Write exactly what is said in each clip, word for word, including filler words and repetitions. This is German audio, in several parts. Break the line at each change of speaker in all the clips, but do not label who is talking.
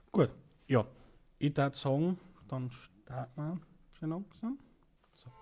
Gut, ja. Ich würde sagen, dann starten wir schon langsam. So.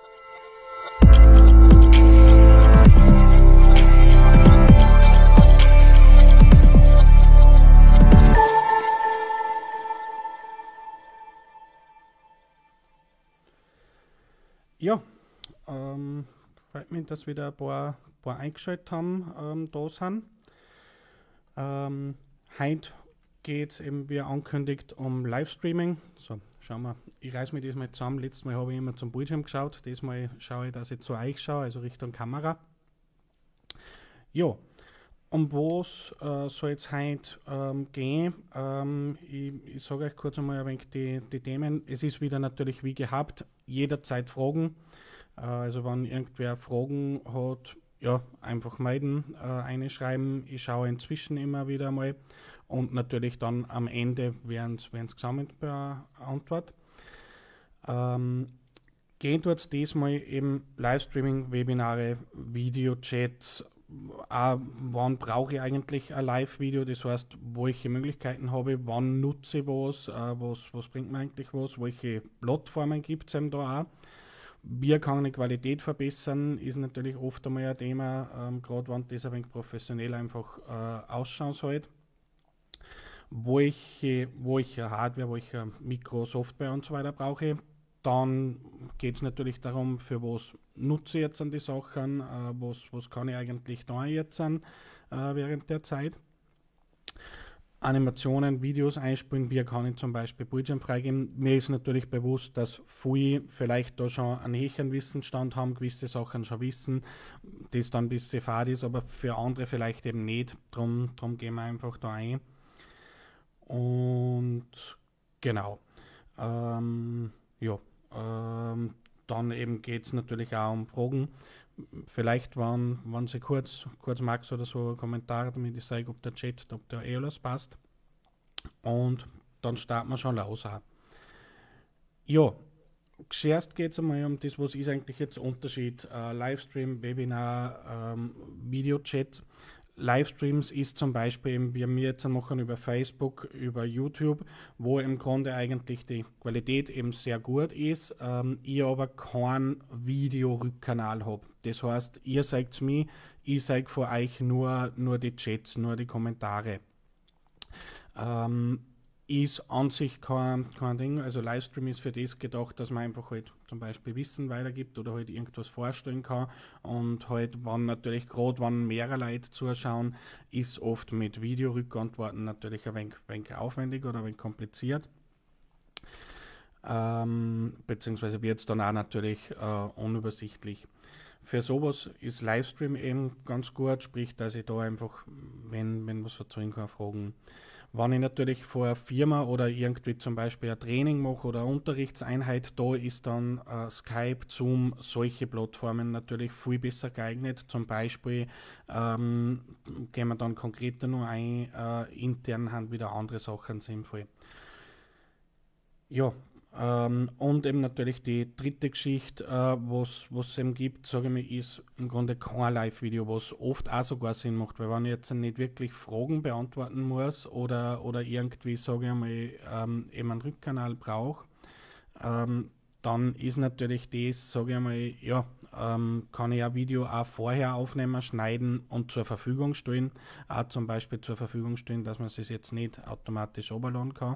Ja, ähm, freut mich, dass wieder ein paar, paar eingeschaltet haben, ähm, da sind. Ähm, heute geht es eben, wie angekündigt, um Livestreaming. So, schauen wir. Ich reiß mich diesmal zusammen. Letztes Mal habe ich immer zum Bildschirm geschaut. Diesmal schaue ich, dass ich zu euch schaue, also Richtung Kamera. Ja, um was äh, soll es heute ähm, gehen? Ähm, ich ich sage euch kurz einmal ein wenig die, die Themen. Es ist wieder natürlich wie gehabt, jederzeit Fragen. Äh, also wenn irgendwer Fragen hat, ja, einfach melden, äh, einschreiben. Ich schaue inzwischen immer wieder mal und natürlich dann am Ende werden es gesammelt beantwortet. Ähm, Gehen tut es diesmal eben Livestreaming, Webinare, Videochats. Auch wann brauche ich eigentlich ein Live-Video? Das heißt, welche Möglichkeiten habe ich, wann nutze ich was, äh, was, was bringt mir eigentlich was, welche Plattformen gibt es eben da auch. Wie kann ich die Qualität verbessern, ist natürlich oft einmal ein Thema, ähm, gerade wenn das ein wenig professionell einfach äh, ausschauen soll. Welche, welche Hardware, welche Mikro, Software und so weiter brauche ich. Dann geht es natürlich darum, für was nutze ich jetzt an die Sachen, äh, was, was kann ich eigentlich da jetzt an äh, während der Zeit. Animationen, Videos einspielen, wie kann ich zum Beispiel Bildschirm freigeben. Mir ist natürlich bewusst, dass viele vielleicht da schon einen höheren Wissensstand haben, gewisse Sachen schon wissen, das dann ein bisschen fad ist, aber für andere vielleicht eben nicht. Drum, drum gehen wir einfach da ein. Und genau. Ähm, ja, ähm, dann eben geht es natürlich auch um Fragen. Vielleicht, wenn, wenn Sie kurz, kurz magst oder so, Kommentare, damit ich sage, ob der Chat, ob der eh alles passt. Und dann starten wir schon los auch. Ja, zuerst geht es einmal um das, was ist eigentlich jetzt der Unterschied. Äh, Livestream, Webinar, ähm, Videochat. Livestreams ist zum Beispiel, eben, wie wir jetzt machen über Facebook, über YouTube, wo im Grunde eigentlich die Qualität eben sehr gut ist, ähm, ich aber keinen Videorückkanal habe. Das heißt, ihr zeigt mir, ich zeige vor euch nur, nur die Chats, nur die Kommentare. Ähm, ist an sich kein, kein Ding, also Livestream ist für das gedacht, dass man einfach halt zum Beispiel Wissen weitergibt oder halt irgendwas vorstellen kann und halt, wenn natürlich gerade, wenn mehrere Leute zuschauen, ist oft mit Videorückantworten natürlich ein wenig, wenig aufwendig oder ein wenig kompliziert. Ähm, beziehungsweise wird es dann auch natürlich äh, unübersichtlich. Für sowas ist Livestream eben ganz gut, sprich, dass ich da einfach, wenn, wenn was erzählen kann, fragen. Wenn ich natürlich vor einer Firma oder irgendwie zum Beispiel ein Training mache oder eine Unterrichtseinheit, da ist dann äh, Skype, Zoom, solche Plattformen natürlich viel besser geeignet. Zum Beispiel ähm, gehen wir dann konkreter nur ein, äh, intern haben wieder andere Sachen sinnvoll. Ja, ähm, und eben natürlich die dritte Geschichte, äh, was es eben gibt, sage ich mal, ist im Grunde kein Live-Video, was oft auch sogar Sinn macht, weil wenn ich jetzt nicht wirklich Fragen beantworten muss oder, oder irgendwie, sage ich mal, ähm, eben einen Rückkanal brauche, ähm, dann ist natürlich das, sage ich mal, ja, ähm, kann ich ein Video auch vorher aufnehmen, schneiden und zur Verfügung stellen, auch zum Beispiel zur Verfügung stellen, dass man es jetzt nicht automatisch runterladen kann.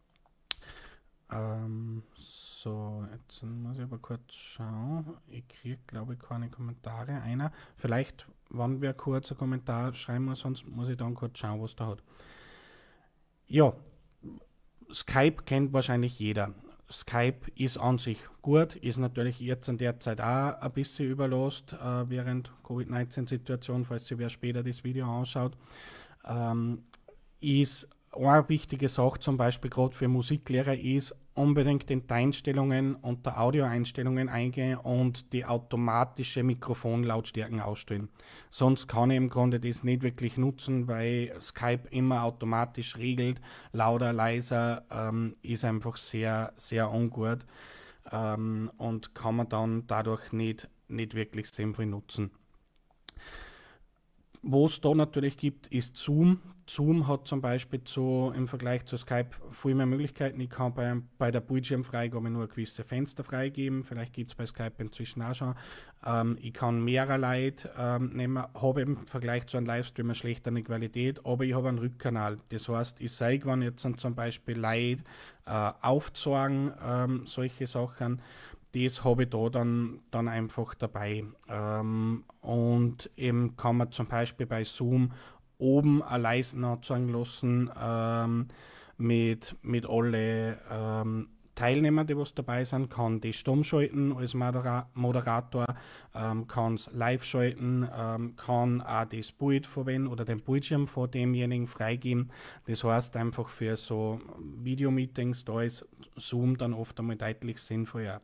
Ähm, so, jetzt muss ich aber kurz schauen. Ich kriege, glaube ich, keine Kommentare. Einer. Vielleicht, wenn wer kurz einen Kommentar schreiben muss, sonst muss ich dann kurz schauen, was da hat. Ja, Skype kennt wahrscheinlich jeder. Skype ist an sich gut, ist natürlich jetzt in der Zeit auch ein bisschen überlost, äh, während Covid neunzehn Situation, falls sich wer später das Video anschaut. Ähm, ist eine wichtige Sache, zum Beispiel gerade für Musiklehrer, ist unbedingt in die Einstellungen und der Audioeinstellungen eingehen und die automatische Mikrofonlautstärken ausstellen. Sonst kann ich im Grunde das nicht wirklich nutzen, weil Skype immer automatisch regelt, lauter, leiser, ähm, ist einfach sehr, sehr ungut ähm, und kann man dann dadurch nicht, nicht wirklich sinnvoll nutzen. wo es da natürlich gibt, ist Zoom. Zoom hat zum Beispiel zu, im Vergleich zu Skype viel mehr Möglichkeiten. Ich kann bei, bei der Bildschirmfreigabe nur gewisse Fenster freigeben. Vielleicht gibt es bei Skype inzwischen auch schon. Ähm, ich kann mehrere Leute ähm, nehmen, habe im Vergleich zu einem Livestream eine schlechtere Qualität, aber ich habe einen Rückkanal. Das heißt, ich zeige, wenn jetzt zum Beispiel Leute äh, aufzeigen, ähm, solche Sachen, das habe ich da dann, dann einfach dabei. Ähm, und eben kann man zum Beispiel bei Zoom oben eine Leiste anzeigen lassen ähm, mit, mit alle ähm, Teilnehmer, die was dabei sind, kann die stumm schalten als Modera Moderator, ähm, kann es live schalten, ähm, kann auch das Bild verwenden oder den Bildschirm vor demjenigen freigeben. Das heißt einfach für so Videomeetings, da ist Zoom dann oft einmal deutlich sinnvoller.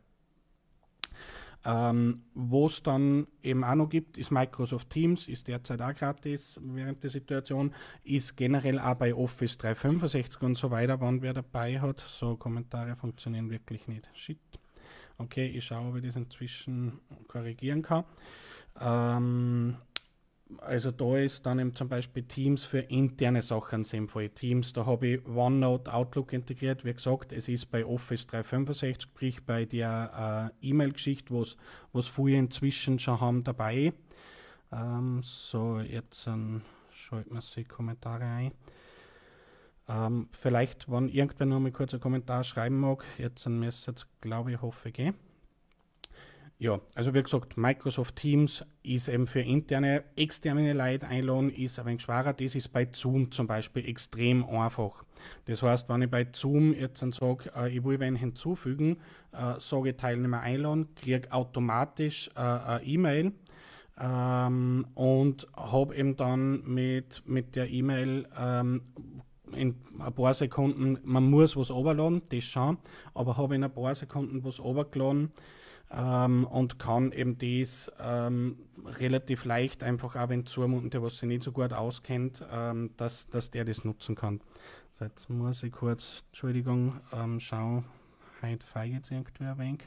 Ähm, wo es dann eben auch noch gibt, ist Microsoft Teams, ist derzeit auch gratis während der Situation, ist generell auch bei Office dreihundertfünfundsechzig und so weiter, wann wer dabei hat. So, Kommentare funktionieren wirklich nicht. Shit. Okay, ich schaue, ob ich das inzwischen korrigieren kann. Ähm, also da ist dann eben zum Beispiel Teams für interne Sachen sinnvoll. Teams, da habe ich OneNote, Outlook integriert. Wie gesagt, es ist bei Office dreihundertfünfundsechzig, sprich bei der äh, E-Mail-Geschichte, was was viele inzwischen schon haben dabei. Ähm, so, jetzt ähm, schalten wir die Kommentare ein. Ähm, vielleicht, wenn irgendwer noch mal kurz einen Kommentar schreiben mag, jetzt müsste es, glaube ich, hoffe ich, gehen. Ja, also wie gesagt, Microsoft Teams ist eben für interne, externe Leute einladen, ist ein wenig schwerer. Das ist bei Zoom zum Beispiel extrem einfach. Das heißt, wenn ich bei Zoom jetzt sage, äh, ich will wen hinzufügen, äh, sage Teilnehmer einladen, kriege automatisch äh, eine E-Mail ähm, und habe eben dann mit, mit der E-Mail ähm, in ein paar Sekunden, man muss was runterladen, das schon, aber habe in ein paar Sekunden was runtergeladen. Ähm, und kann eben das ähm, relativ leicht einfach auch wenn zumuten, der was sich nicht so gut auskennt, ähm, dass, dass der das nutzen kann. So, jetzt muss ich kurz, Entschuldigung, ähm, schauen, heute feige jetzt irgendwie ein wenig.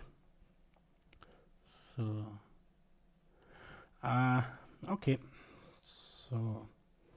So. Ah, okay. So.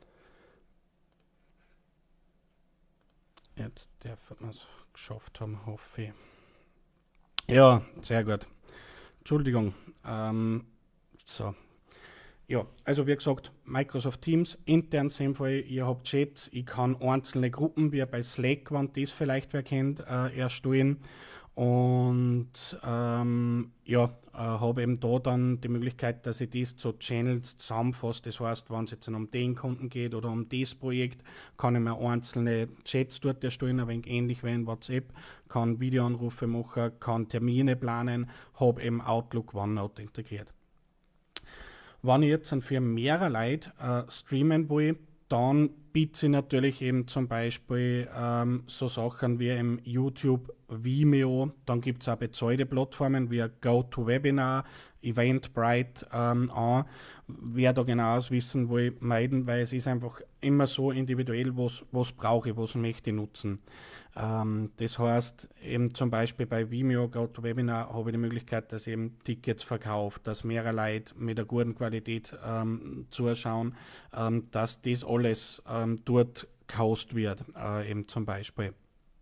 Jetzt darf man es geschafft haben, hoffe ich. Ja, sehr gut. Entschuldigung. Ähm, so. Ja, also wie gesagt, Microsoft Teams, intern sinnvoll, ihr habt Chats, ich kann einzelne Gruppen, wie bei Slack, wenn das vielleicht wer kennt, äh, erstellen. Und ähm, ja, äh, habe eben da dann die Möglichkeit, dass ich das zu Channels zusammenfasse. Das heißt, wenn es jetzt um den Kunden geht oder um das Projekt, kann ich mir einzelne Chats dort erstellen, ein wenig ähnlich wie in WhatsApp, kann Videoanrufe machen, kann Termine planen, habe eben Outlook, OneNote integriert. Wenn ich jetzt für mehrere Leute äh, streamen will, dann bietet sie natürlich eben zum Beispiel ähm, so Sachen wie im YouTube, Vimeo, dann gibt es auch bezahlte Plattformen wie GoToWebinar, Eventbrite ähm, an. Wer da genau wissen will, meiden, weil es ist einfach immer so individuell, was, was brauche ich, was möchte ich nutzen. Ähm, das heißt, eben zum Beispiel bei Vimeo, GoToWebinar, habe ich die Möglichkeit, dass ich eben Tickets verkaufe, dass mehrere Leute mit einer guten Qualität ähm, zuschauen, ähm, dass das alles ähm, dort gehostet wird, äh, eben zum Beispiel.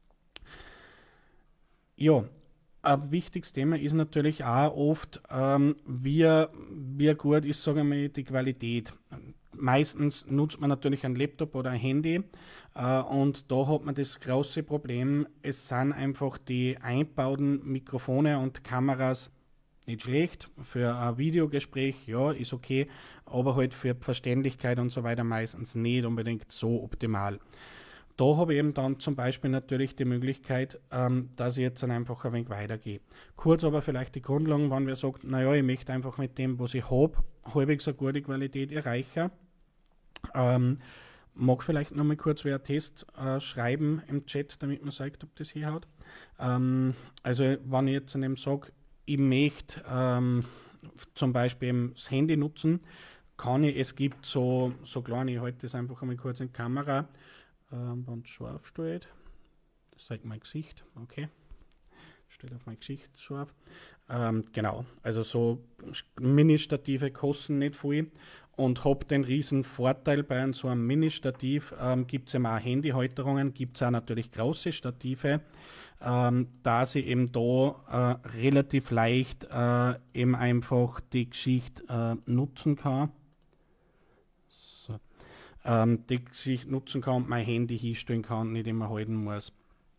Ja, ein wichtiges Thema ist natürlich auch oft, ähm, wie, wie gut ist, sagen wir mal, die Qualität. Meistens nutzt man natürlich ein Laptop oder ein Handy äh, und da hat man das große Problem, es sind einfach die eingebauten Mikrofone und Kameras nicht schlecht. Für ein Videogespräch, ja, ist okay, aber halt für Verständlichkeit und so weiter meistens nicht unbedingt so optimal. Da habe ich eben dann zum Beispiel natürlich die Möglichkeit, ähm, dass ich jetzt dann einfach ein wenig weitergehe. Kurz aber vielleicht die Grundlagen, wenn wer sagt, naja, ich möchte einfach mit dem, was ich habe, halbwegs eine gute Qualität erreichen. Ähm, mag vielleicht noch mal kurz wer einen Test äh, schreiben im Chat, damit man sagt, ob das hier hat. Ähm, also wenn ich jetzt eben sage, ich möchte ähm, zum Beispiel das Handy nutzen, kann ich, es gibt so, so kleine, ich halte das einfach einmal kurz in die Kamera, ähm, wenn es scharf steht, das zeigt mein Gesicht, okay. Steht auf meine Geschichte scharf. Ähm, genau, also so Mini-Stative kosten nicht viel und habe den riesen Vorteil bei einem, so einem Mini-Stativ, ähm, gibt es eben auch Handyhalterungen, gibt es auch natürlich große Stative, ähm, da sie eben da äh, relativ leicht äh, eben einfach die Geschichte äh, nutzen kann. So. Ähm, die Geschichte nutzen kann und mein Handy hinstellen kann und nicht immer halten muss.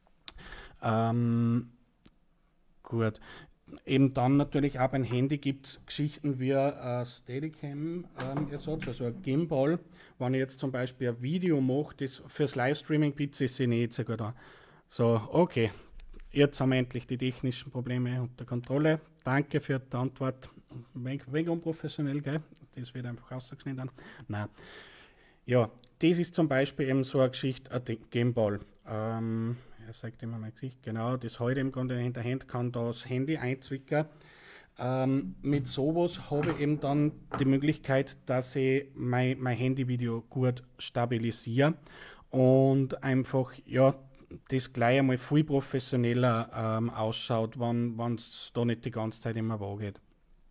Ähm, gut. Eben dann natürlich auch beim Handy gibt es Geschichten wie äh, Steadicam ähm, Ersatz, also ein Gimbal. Wenn ich jetzt zum Beispiel ein Video mache, das fürs Livestreaming bietet es sich nicht so gut an. So, okay, jetzt haben wir endlich die technischen Probleme unter Kontrolle. Danke für die Antwort. Wenig, wenig unprofessionell, gell? Das wird einfach rausgeschnitten. Nein. Ja, das ist zum Beispiel eben so eine Geschichte, ein Gimbal. Ähm, er zeigt immer mein Gesicht, genau, das heute im Grunde in der Hand kann das Handy einzwicken. Ähm, mit sowas habe ich eben dann die Möglichkeit, dass ich mein, mein Handyvideo gut stabilisiere und einfach, ja, das gleich einmal viel professioneller ähm, ausschaut, wenn es da nicht die ganze Zeit immer wahrgeht.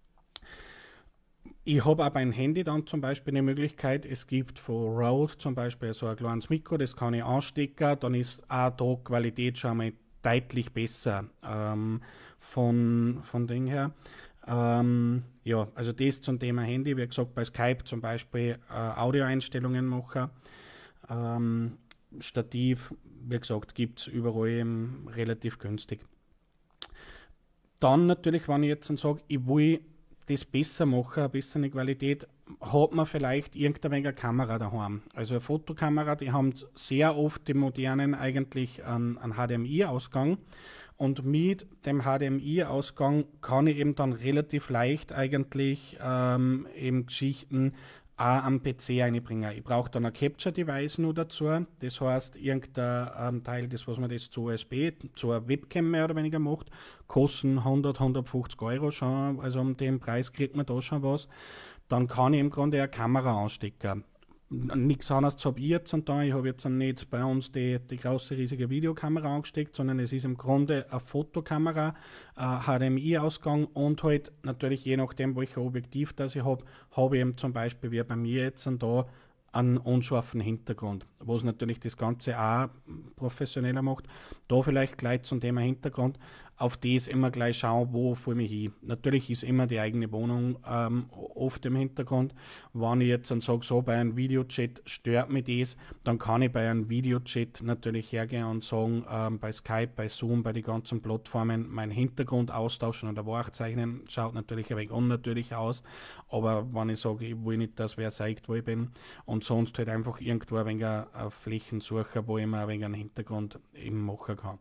Ich habe auch beim Handy dann zum Beispiel eine Möglichkeit, es gibt von Rode zum Beispiel so ein kleines Mikro, das kann ich anstecken, dann ist auch da die Qualität schon mal deutlich besser ähm, von, von Ding her. Ähm, ja, also das zum Thema Handy, wie gesagt, bei Skype zum Beispiel äh, Audioeinstellungen machen. Ähm, Stativ, wie gesagt, gibt es überall eben relativ günstig. Dann natürlich, wenn ich jetzt sage, ich will das besser machen, eine bessere Qualität, hat man vielleicht irgendeine Kamera daheim. Also eine Fotokamera, die haben sehr oft die modernen eigentlich einen, einen H D M I-Ausgang und mit dem H D M I-Ausgang kann ich eben dann relativ leicht eigentlich ähm, eben Geschichten auch am P C einbringen. Ich brauche dann ein Capture-Device nur dazu, das heißt irgendein ähm, Teil, das was man das zu U S B, zu einer Webcam mehr oder weniger macht, kosten hundert, hundertfünfzig Euro schon, also um den Preis kriegt man da schon was. Dann kann ich im Grunde eine Kamera anstecken. Nichts anderes habe ich jetzt und da. Ich habe jetzt nicht bei uns die, die große, riesige Videokamera angesteckt, sondern es ist im Grunde eine Fotokamera, ein H D M I-Ausgang und halt natürlich je nachdem, welches Objektiv das ich habe, habe ich eben zum Beispiel wie bei mir jetzt und da einen unscharfen Hintergrund, was natürlich das Ganze auch professioneller macht. Da vielleicht gleich zum Thema Hintergrund, auf das immer gleich schauen, wo vor mich hin. Natürlich ist immer die eigene Wohnung ähm, oft im Hintergrund. Wenn ich jetzt dann sage, so bei einem Videochat stört mich das, dann kann ich bei einem Videochat natürlich hergehen und sagen, ähm, bei Skype, bei Zoom, bei den ganzen Plattformen meinen Hintergrund austauschen oder nachzeichnen. Schaut natürlich ein wenig unnatürlich aus, aber wenn ich sage, ich will nicht, dass wer zeigt, wo ich bin und sonst halt einfach irgendwo ein wenig eine, eine Flächen suchen, wo ich mir ein wenig einen Hintergrund eben machen kann.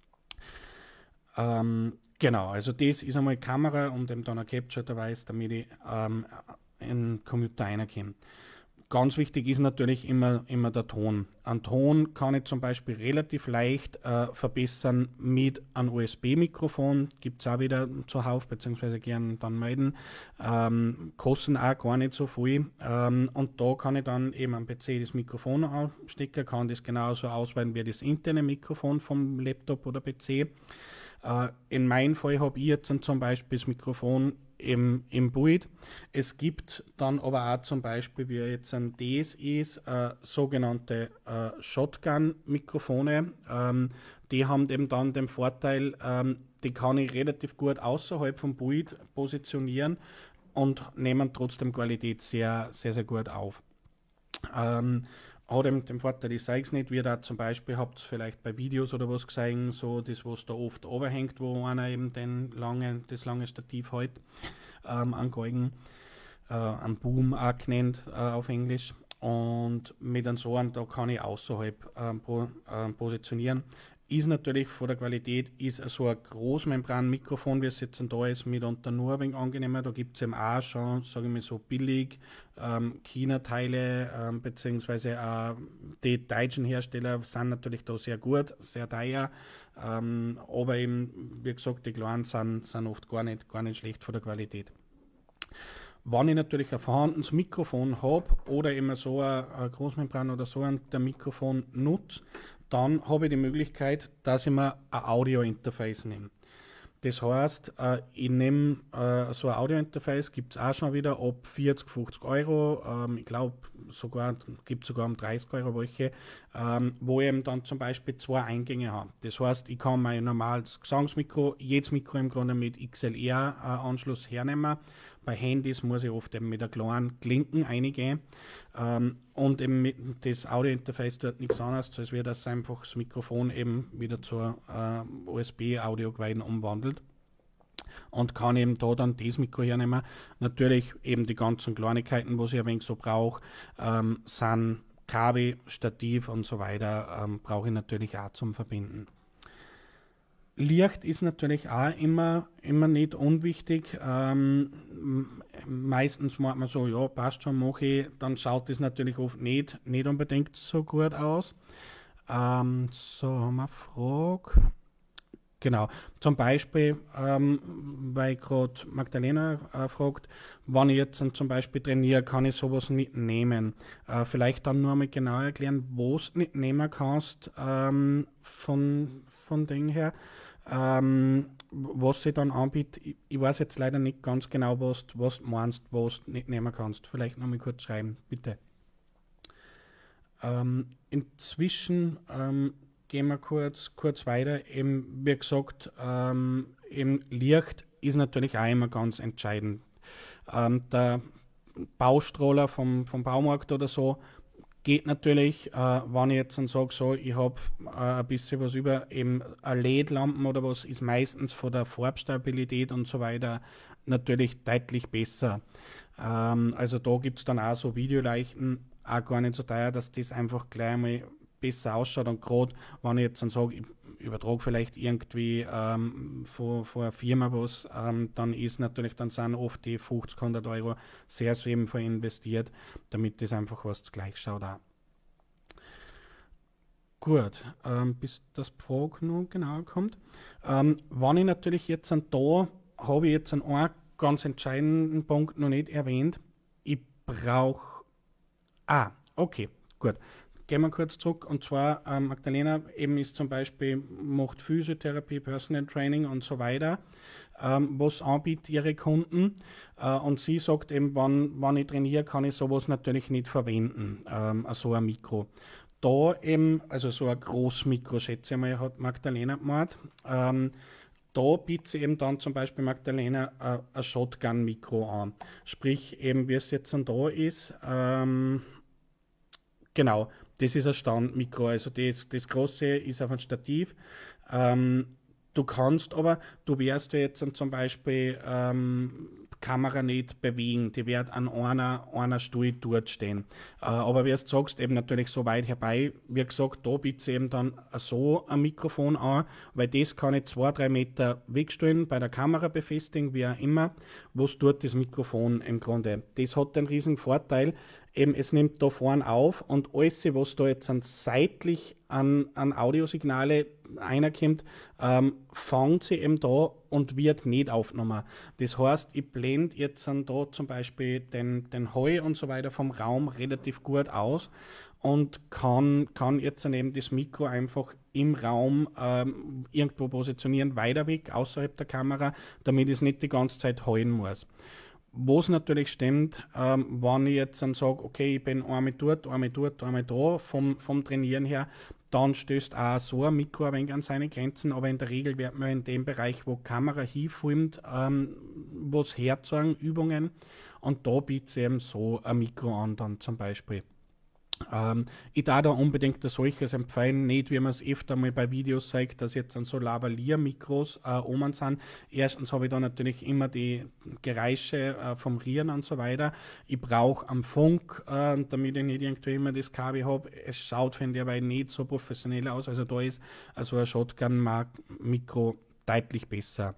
Ähm, genau, also das ist einmal Kamera und eben dann ein Capture-Device, damit ich ähm, in den Computer reinkomme. Ganz wichtig ist natürlich immer, immer der Ton. Einen Ton kann ich zum Beispiel relativ leicht äh, verbessern mit einem U S B-Mikrofon. Gibt es auch wieder zuhauf, beziehungsweise gern dann melden. Ähm, kosten auch gar nicht so viel. Ähm, und da kann ich dann eben am P C das Mikrofon anstecken, kann das genauso auswählen wie das interne Mikrofon vom Laptop oder P C. Uh, in meinem Fall habe ich jetzt zum Beispiel das Mikrofon im, im Bild. Es gibt dann aber auch zum Beispiel, wie jetzt ein D S ist, uh, sogenannte uh, Shotgun-Mikrofone. Um, die haben eben dann den Vorteil, um, die kann ich relativ gut außerhalb vom Bild positionieren und nehmen trotzdem Qualität sehr, sehr, sehr gut auf. Um, Hat eben den Vorteil, ich zeige es nicht, wie da zum Beispiel, habt ihr vielleicht bei Videos oder was gesehen, so das, was da oft runterhängt, wo einer eben den lange, das lange Stativ hält, ähm, an Galgen, äh, ein Boom auch genannt äh, auf Englisch. Und mit einem so einem, da kann ich außerhalb ähm, pro, äh, positionieren. Ist natürlich von der Qualität, ist so ein Großmembran-Mikrofon, wie es jetzt da ist, mitunter nur ein wenig angenehmer. Da gibt es eben auch schon, sage ich mal so, billig ähm, China-Teile, ähm, beziehungsweise auch die deutschen Hersteller sind natürlich da sehr gut, sehr teuer. Ähm, aber eben, wie gesagt, die kleinen sind, sind oft gar nicht, gar nicht schlecht von der Qualität. Wenn ich natürlich ein vorhandenes Mikrofon habe oder immer so ein, ein Großmembran oder so ein der Mikrofon nutze, dann habe ich die Möglichkeit, dass ich mir ein Audio-Interface nehme. Das heißt, äh, ich nehme äh, so ein Audio-Interface, gibt es auch schon wieder ab vierzig, fünfzig Euro. Ähm, ich glaube, sogar gibt es sogar um dreißig Euro welche, ähm, wo ich eben dann zum Beispiel zwei Eingänge habe. Das heißt, ich kann mein normales Gesangsmikro, jedes Mikro im Grunde mit X L R-Anschluss hernehmen. Bei Handys muss ich oft eben mit der kleinen Klinken eingehen. Ähm, und eben mit das Audio-Interface tut nichts anderes, als wird das einfach das Mikrofon eben wieder zur äh, U S B-Audio-Quellen umwandelt. Und kann eben da dann das Mikro hernehmen. Natürlich eben die ganzen Kleinigkeiten, was ich ein wenig so brauche, ähm, sind Kabel, Stativ und so weiter, ähm, brauche ich natürlich auch zum Verbinden. Licht ist natürlich auch immer, immer nicht unwichtig. Ähm, meistens macht man so, ja, passt schon, mache ich. Dann schaut es natürlich oft nicht, nicht unbedingt so gut aus. Ähm, so, haben wir eine Frage. Genau, zum Beispiel, ähm, weil gerade Magdalena äh, fragt, wenn ich jetzt zum Beispiel trainiere, kann ich sowas nicht nehmen. Äh, vielleicht dann nur einmal genau erklären, wo du nicht nehmen kannst, ähm, von, von Ding her. Ähm, was sie dann anbietet, ich, ich weiß jetzt leider nicht ganz genau, was, was du meinst, was du nicht nehmen kannst. Vielleicht noch mal kurz schreiben, bitte. Ähm, inzwischen ähm, gehen wir kurz, kurz weiter. Eben, wie gesagt, ähm, eben Licht ist natürlich auch immer ganz entscheidend. Ähm, der Baustrohler vom, vom Baumarkt oder so geht natürlich, äh, wenn ich jetzt dann sage, so, ich habe äh, ein bisschen was über eben L E D-Lampen oder was, ist meistens von der Farbstabilität und so weiter natürlich deutlich besser. Ähm, also da gibt es dann auch so Videoleuchten, auch gar nicht so teuer, dass das einfach gleich einmal besser ausschaut. Und gerade wenn ich jetzt dann sage, ich übertrage vielleicht irgendwie ähm, von, von einer Firma was, ähm, dann ist natürlich, dann sind oft die fünfzig, hundert Euro sehr sinnvoll investiert, damit das einfach was gleich schaut auch. Gut, ähm, bis das Frage noch genauer kommt. Ähm, wenn ich natürlich jetzt an da, habe ich jetzt einen, einen ganz entscheidenden Punkt noch nicht erwähnt. Ich brauche, ah, okay, gut. Gehen wir kurz zurück, und zwar ähm, Magdalena eben ist zum Beispiel, macht Physiotherapie, Personal Training und so weiter, ähm, was anbietet ihre Kunden, äh, und sie sagt eben, wann, wann ich trainiere, kann ich sowas natürlich nicht verwenden, ähm, so ein Mikro. Da eben, also so ein Großmikro, schätze ich mal, hat Magdalena gemacht, ähm, da bietet sie eben dann zum Beispiel Magdalena äh, ein Shotgun-Mikro an, sprich eben wie es jetzt dann da ist, ähm, genau, das ist ein Standmikro, also das, das große ist auf ein Stativ. Ähm, du kannst aber, du wirst du jetzt zum Beispiel ähm, Kamera nicht bewegen, die wird an einer, einer Stuhl dort stehen. Äh, aber wie du sagst, eben natürlich so weit herbei, wie gesagt, da bietet sie eben dann so ein Mikrofon an, weil das kann ich zwei, drei Meter wegstellen, bei der Kamera befestigen, wie auch immer, wo es dort das Mikrofon im Grunde. Das hat den riesigen Vorteil, eben, es nimmt da vorne auf, und alles, was da jetzt an seitlich an, an Audiosignale reinkommt, ähm, fängt sie eben da und wird nicht aufgenommen. Das heißt, ich blende jetzt dann da zum Beispiel den, den Hall und so weiter vom Raum relativ gut aus und kann, kann jetzt dann eben das Mikro einfach im Raum ähm, irgendwo positionieren, weiter weg, außerhalb der Kamera, damit ich es nicht die ganze Zeit hallen muss. Was natürlich stimmt, ähm, wenn ich jetzt dann sage, okay, ich bin einmal dort, einmal dort, einmal da, vom, vom Trainieren her, dann stößt auch so ein Mikro ein wenig an seine Grenzen, aber in der Regel wird man in dem Bereich, wo Kamera hinfilmt, ähm, was herzeigen, Übungen, und da bietet es eben so ein Mikro an dann zum Beispiel. Ähm, ich darf da unbedingt ein solches empfehlen, nicht wie man es öfter mal bei Videos zeigt, dass jetzt dann so Lavalier-Mikros äh, oben sind. Erstens habe ich da natürlich immer die Geräusche äh, vom Rieren und so weiter. Ich brauche am Funk, äh, damit ich nicht irgendwie immer das Kabel habe. Es schaut, finde ich, aber nicht so professionell aus. Also da ist also ein Shotgun-Mikro deutlich besser.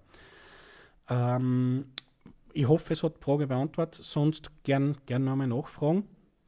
Ähm, ich hoffe, es hat die Frage beantwortet, sonst gern, gern nochmal nachfragen.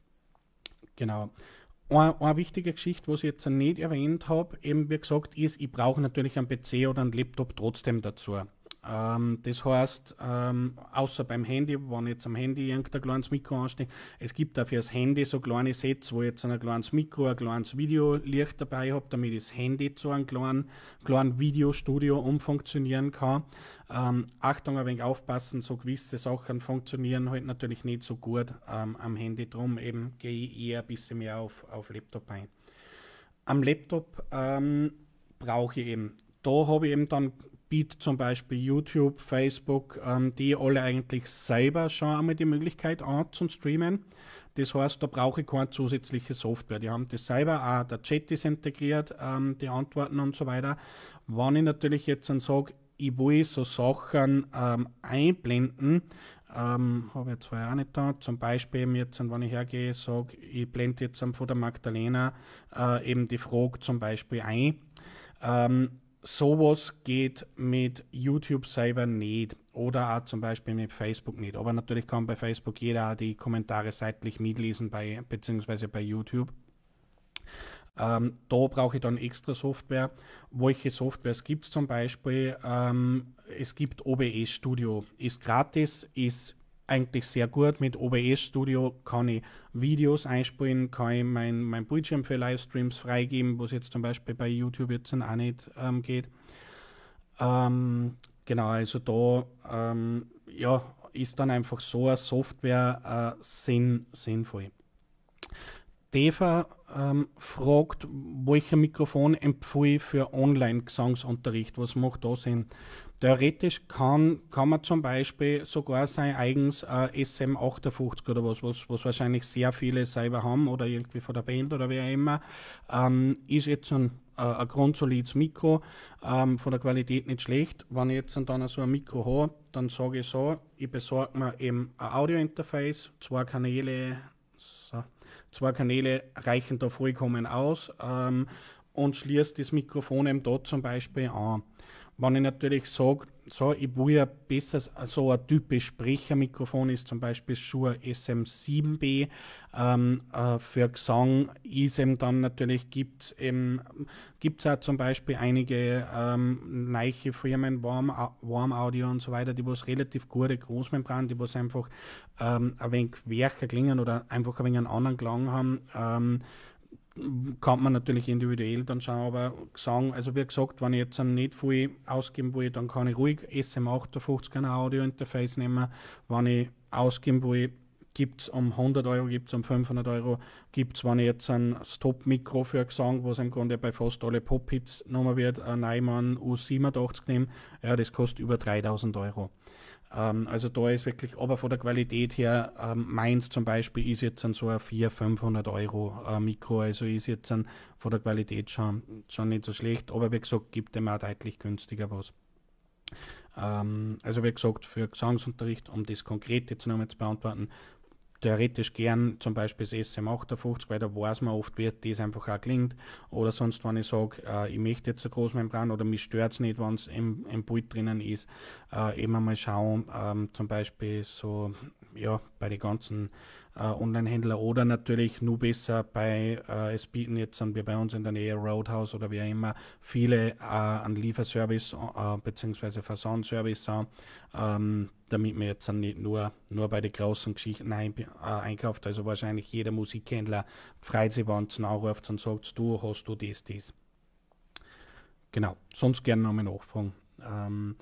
Genau. Eine, eine wichtige Geschichte, was ich jetzt nicht erwähnt habe, eben wie gesagt, ist, ich brauche natürlich einen P C oder einen Laptop trotzdem dazu. Ähm, das heißt, ähm, außer beim Handy, wenn ich jetzt am Handy irgendein kleines Mikro anstecke, es gibt auch für das Handy so kleine Sets, wo ich jetzt ein kleines Mikro, ein kleines Videolicht dabei habe, damit das Handy zu einem kleinen, kleinen Videostudio umfunktionieren kann. Ähm, Achtung, ein wenig aufpassen, so gewisse Sachen funktionieren halt natürlich nicht so gut ähm, am Handy, drum eben gehe ich eher ein bisschen mehr auf, auf Laptop ein. Am Laptop ähm, brauche ich eben, da habe ich eben dann bietet zum Beispiel YouTube, Facebook, ähm, die alle eigentlich selber schon einmal die Möglichkeit an zum Streamen. Das heißt, da brauche ich keine zusätzliche Software. Die haben das selber, auch der Chat ist integriert, ähm, die Antworten und so weiter. Wenn ich natürlich jetzt dann sage, ich will so Sachen ähm, einblenden, ähm, habe ich jetzt vorher auch nicht da, zum Beispiel jetzt, wenn ich hergehe, sage, ich blende jetzt von der Magdalena äh, eben die Frage zum Beispiel ein. Ähm, sowas geht mit YouTube selber nicht oder auch zum Beispiel mit Facebook nicht. Aber natürlich kann bei Facebook jeder auch die Kommentare seitlich mitlesen, bei, beziehungsweise bei YouTube. Ähm, da brauche ich dann extra Software. Welche Softwares gibt es zum Beispiel? Ähm, es gibt O B S Studio, ist gratis, ist eigentlich sehr gut. Mit O B S Studio kann ich Videos einspielen, kann ich mein, mein Bildschirm für Livestreams freigeben, was jetzt zum Beispiel bei YouTube jetzt auch nicht ähm, geht. Ähm, genau, also da ähm, ja, ist dann einfach so eine Software äh, sinn, sinnvoll. Deva ähm, fragt, welcher Mikrofon empfehle ich für Online-Gesangsunterricht? Was macht da Sinn? Theoretisch kann, kann man zum Beispiel sogar sein eigens äh, S M achtundfünfzig oder was, was, was wahrscheinlich sehr viele selber haben oder irgendwie von der Band oder wer immer, ähm, ist jetzt ein, äh, ein grundsolides Mikro, ähm, von der Qualität nicht schlecht. Wenn ich jetzt dann so ein Mikro habe, dann sage ich so, ich besorge mir eben ein Audio-Interface, zwei Kanäle, so, zwei Kanäle reichen da vollkommen aus ähm, und schließe das Mikrofon eben dort zum Beispiel an. Wenn ich natürlich sage, so, ich will ja besser, so ein typisch Sprechermikrofon ist zum Beispiel Shure S M sieben B. Ähm, äh, für Gesang ist eben dann natürlich, gibt es eben, gibt's auch zum Beispiel einige ähm, neue Firmen, Warm, Warm Audio und so weiter, die was relativ gute Großmembran, die was einfach ähm, ein wenig wärcher klingen oder einfach ein wenig einen anderen Klang haben. Ähm, kann man natürlich individuell dann schauen, aber sagen, also wie gesagt, wenn ich jetzt nicht viel ausgeben will, dann kann ich ruhig S M achtundfünfzig ein Audio-Interface nehmen. Wenn ich ausgeben will, gibt es um hundert Euro, gibt es um fünfhundert Euro, gibt es, wenn ich jetzt ein Stop-Mikro für Gesang, was im Grunde bei fast alle Pop-Hits genommen wird, ein Neumann U siebenundachtzig nehme, ja, das kostet über dreitausend Euro. Ähm, also da ist wirklich, aber von der Qualität her, ähm, meins zum Beispiel ist jetzt an so ein vierhundert, fünfhundert Euro äh, Mikro, also ist jetzt an, von der Qualität schon, schon nicht so schlecht, aber wie gesagt, gibt dem auch deutlich günstiger was. Ähm, also wie gesagt, für Gesangsunterricht, um das konkret jetzt nochmal zu beantworten, theoretisch gern zum Beispiel das S M achtundfünfzig, weil da weiß man oft, wie das einfach auch klingt. Oder sonst, wenn ich sage, äh, ich möchte jetzt eine Großmembran oder mich stört es nicht, wenn es im, im Pult drinnen ist, äh, eben mal schauen, ähm, zum Beispiel so, ja, bei den ganzen äh, Online-Händlern oder natürlich nur besser bei, äh, es bieten jetzt dann wie bei uns in der Nähe Roadhouse oder wie auch immer viele äh, einen Lieferservice äh, bzw. Versandservice an, ähm, damit man jetzt dann nicht nur, nur bei den großen Geschichten ein, äh, einkauft. Also wahrscheinlich jeder Musikhändler freut sich, wenn es anruft und sagt, du hast du das, das. Genau, sonst gerne nochmal nachfragen. Ähm,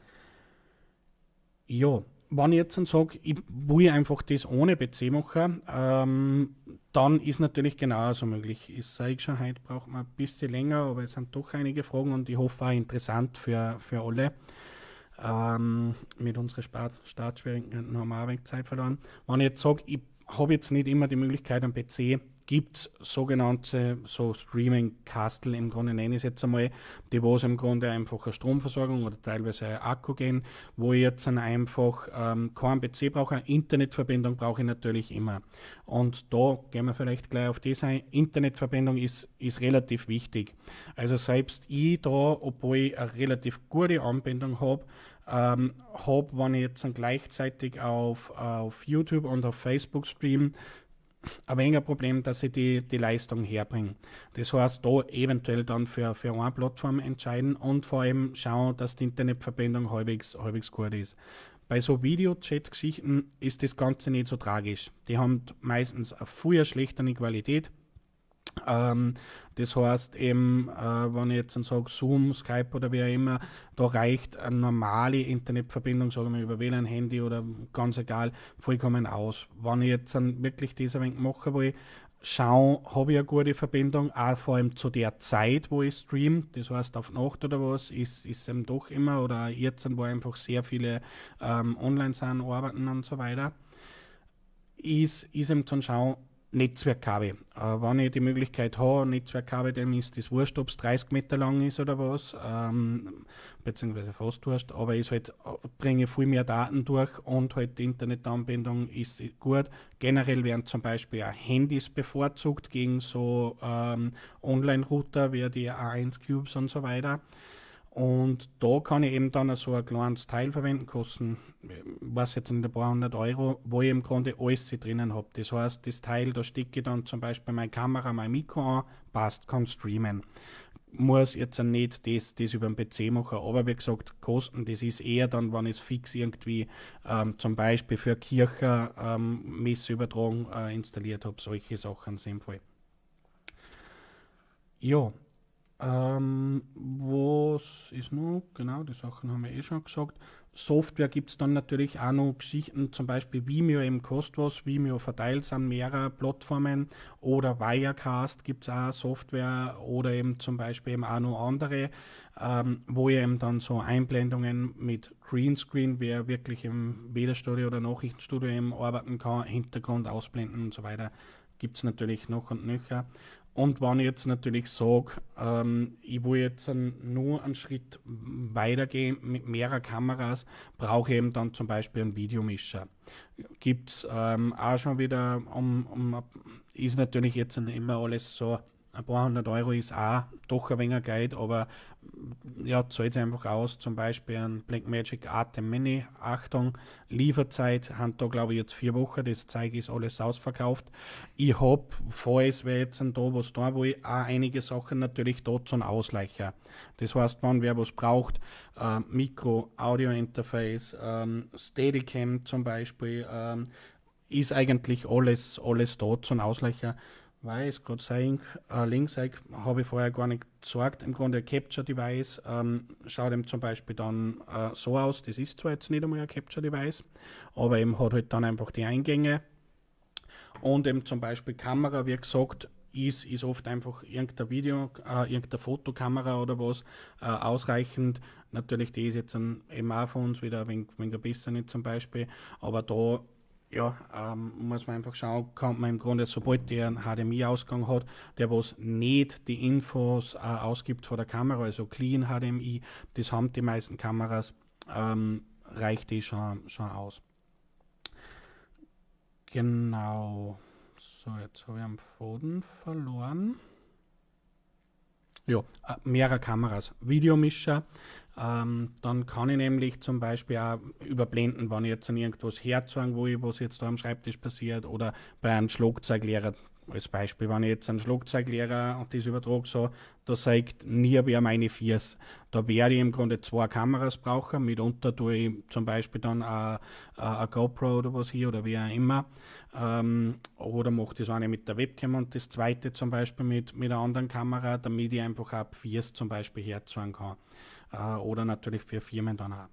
ja, wenn ich jetzt dann sage, ich will einfach das ohne P C machen, ähm, dann ist natürlich genauso möglich. Ich sage schon, heute braucht man ein bisschen länger, aber es sind doch einige Fragen und ich hoffe auch interessant für, für alle. Ähm, mit unseren Startschwierigkeiten haben wir auch ein wenig Zeit verloren. Wenn ich jetzt sage, ich habe jetzt nicht immer die Möglichkeit am P C, gibt es sogenannte so Streaming-Kastel, im Grunde nenne ich es jetzt einmal, die wo es im Grunde einfach eine Stromversorgung oder teilweise ein Akku gehen, wo ich jetzt dann einfach ähm, keinen P C brauche, eine Internetverbindung brauche ich natürlich immer. Und da gehen wir vielleicht gleich auf das ein. Internetverbindung ist, ist relativ wichtig. Also selbst ich da, obwohl ich eine relativ gute Anbindung habe, ähm, habe, wenn ich jetzt dann gleichzeitig auf, auf YouTube und auf Facebook streame, ein wenig ein Problem, dass ich die, die Leistung herbringe. Das heißt, da eventuell dann für, für eine Plattform entscheiden und vor allem schauen, dass die Internetverbindung halbwegs, halbwegs gut ist. Bei so Video-Chat-Geschichten ist das Ganze nicht so tragisch. Die haben meistens eine viel schlechtere Qualität. Ähm, das heißt eben, äh, wenn ich jetzt dann sage, Zoom, Skype oder wie auch immer, da reicht eine normale Internetverbindung, sagen wir über W L A N-Handy oder ganz egal, vollkommen aus. Wenn ich jetzt dann wirklich das ein wenig machen will, schauen, habe ich eine gute Verbindung, auch vor allem zu der Zeit, wo ich streame, das heißt auf Nacht oder was, ist es eben doch immer, oder jetzt, wo einfach sehr viele ähm, online sind, arbeiten und so weiter, ist, ist eben zum Schauen, Netzwerkkabel. Äh, wenn ich die Möglichkeit habe, Netzwerkkabel, dann ist das wurscht, ob es dreißig Meter lang ist oder was, ähm, beziehungsweise fast wurscht, aber ich halt, bringe viel mehr Daten durch und halt die Internetanbindung ist gut. Generell werden zum Beispiel auch Handys bevorzugt gegen so ähm, Online-Router wie die A eins Cubes und so weiter. Und da kann ich eben dann so ein kleines Teil verwenden, kosten, was jetzt in ein paar hundert Euro, wo ich im Grunde alles drinnen habe. Das heißt, das Teil, da stecke ich dann zum Beispiel meine Kamera, mein Mikro an, passt, kann streamen. Muss jetzt nicht das, das über den P C machen, aber wie gesagt, Kosten, das ist eher dann, wenn ich es fix irgendwie ähm, zum Beispiel für Kirche ähm, Messeübertragung äh, installiert habe, solche Sachen sinnvoll. Ja. Ähm, was ist noch? Genau, die Sachen haben wir eh schon gesagt. Software gibt es dann natürlich auch noch Geschichten, zum Beispiel Vimeo eben kostet was, Vimeo verteilt es an mehrere Plattformen oder Wirecast gibt es auch Software oder eben zum Beispiel eben auch noch andere, ähm, wo ihr eben dann so Einblendungen mit Greenscreen, wer wirklich im Videostudio oder Nachrichtenstudio eben arbeiten kann, Hintergrund ausblenden und so weiter, gibt es natürlich noch und nöcher. Und wenn ich jetzt natürlich sage, ähm, ich will jetzt einen, nur einen Schritt weitergehen mit mehreren Kameras, brauche ich eben dann zum Beispiel einen Videomischer. Gibt es ähm, auch schon wieder, um, um, ist natürlich jetzt immer alles so, ein paar hundert Euro ist auch doch ein wenig Geld, aber ja, zahlt es einfach aus. Zum Beispiel ein Blackmagic Atem Mini, Achtung, Lieferzeit, haben da glaube ich jetzt vier Wochen, das Zeug ist alles ausverkauft. Ich habe, falls wer jetzt da was da will, auch einige Sachen natürlich da zum Ausleicher. Das heißt, wenn wer was braucht, äh, Mikro, Audio-Interface, ähm, Steadicam zum Beispiel, ähm, ist eigentlich alles, alles da zum Ausleicher. Weil es gerade sein, äh, links habe ich vorher gar nicht gesagt, im Grunde ein Capture Device ähm, schaut eben zum Beispiel dann äh, so aus, das ist zwar jetzt nicht einmal ein Capture Device, aber eben hat halt dann einfach die Eingänge und eben zum Beispiel Kamera, wie gesagt, ist, ist oft einfach irgendein Video, äh, irgendeine Fotokamera oder was äh, ausreichend. Natürlich, die ist jetzt ein, eben auch von uns wieder ein wenig, wenig besser nicht zum Beispiel, aber da ja, ähm, muss man einfach schauen, kann man im Grunde, sobald der einen H D M I-Ausgang hat, der was nicht die Infos äh, ausgibt von der Kamera, also Clean H D M I, das haben die meisten Kameras, ähm, reicht die schon, schon aus. Genau. So, jetzt habe ich einen Faden verloren. Ja, äh, mehrere Kameras. Videomischer. Ähm, dann kann ich nämlich zum Beispiel auch überblenden, wenn ich jetzt an irgendwas herzeigen will, was jetzt da am Schreibtisch passiert, oder bei einem Schlagzeuglehrer als Beispiel, wenn ich jetzt einen Schlagzeuglehrer und das übertrage, so, da zeigt nie wer meine Viers. Da werde ich im Grunde zwei Kameras brauchen, mitunter tue ich zum Beispiel dann eine, eine GoPro oder was hier oder wie auch immer, ähm, oder mache das eine mit der Webcam und das zweite zum Beispiel mit, mit einer anderen Kamera, damit ich einfach auch Viers zum Beispiel herzeigen kann. Oder natürlich für Firmen dann auch.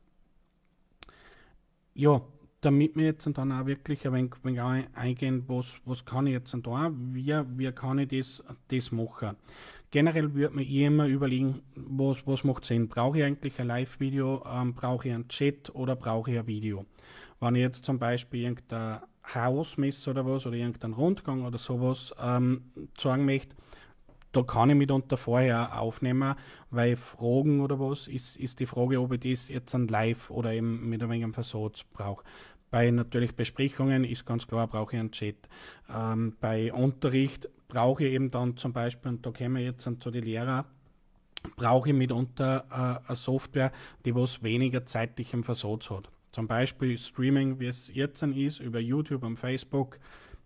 Ja, damit wir jetzt dann auch wirklich ein wenig, wenig eingehen, was, was kann ich jetzt da, wie, wie kann ich das, das machen. Generell würde mir immer überlegen, was, was macht Sinn. Brauche ich eigentlich ein Live-Video, ähm, brauche ich einen Chat oder brauche ich ein Video? Wenn ich jetzt zum Beispiel irgendein Hausmesse oder was oder irgendeinen Rundgang oder sowas ähm, sagen möchte, da kann ich mitunter vorher aufnehmen, weil Fragen oder was ist, ist die Frage, ob ich das jetzt an live oder eben mit ein wenig Versatz brauche. Bei natürlich Besprechungen ist ganz klar, brauche ich einen Chat. Ähm, bei Unterricht brauche ich eben dann zum Beispiel, und da kommen wir jetzt zu den Lehrern, brauche ich mitunter äh, eine Software, die was weniger zeitlichen Versatz hat. Zum Beispiel Streaming, wie es jetzt ist, über YouTube und Facebook,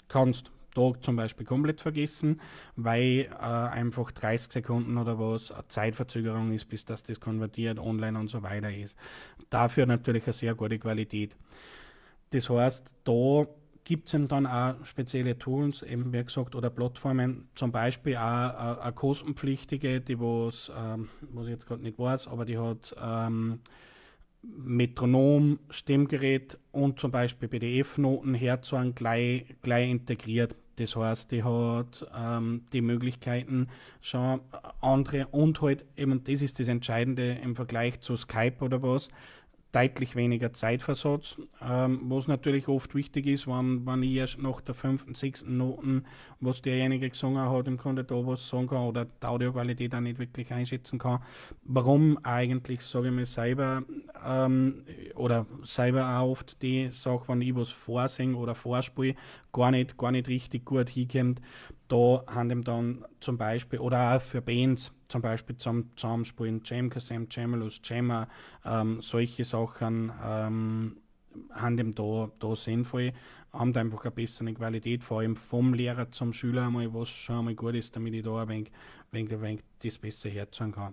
kannst da zum Beispiel komplett vergessen, weil äh, einfach dreißig Sekunden oder was eine Zeitverzögerung ist, bis das das konvertiert, online und so weiter ist. Dafür natürlich eine sehr gute Qualität. Das heißt, da gibt es dann auch spezielle Tools, eben wie gesagt, oder Plattformen, zum Beispiel auch eine kostenpflichtige, die was, ähm, was ich jetzt gerade nicht weiß, aber die hat ähm, Metronom, Stimmgerät und zum Beispiel P D F-Noten herzuhaben, gleich, gleich integriert. Das heißt, die hat ähm, die Möglichkeiten schon andere und halt eben, das ist das Entscheidende im Vergleich zu Skype oder was, deutlich weniger Zeitversatz, ähm, was natürlich oft wichtig ist, wenn, wenn ich erst nach der fünften, sechsten Noten, was derjenige gesungen hat, im Grunde da was sagen kann oder die Audioqualität auch nicht wirklich einschätzen kann. Warum eigentlich, sage ich mal, selber ähm, oder selber auch oft die Sache, wenn ich was vorsinge oder vorspiele, gar nicht, gar nicht richtig gut hinkommt, da haben ihm dann zum Beispiel, oder auch für Bands, zum Beispiel zum Zusammenspielen, Jamkasam, Jamulus, Jammer, ähm, solche Sachen ähm, haben ihm da, da sinnvoll, haben da einfach eine bessere Qualität, vor allem vom Lehrer zum Schüler einmal, was schon einmal gut ist, damit ich da ein wenig, wenig, ein wenig das besser herzuhören kann.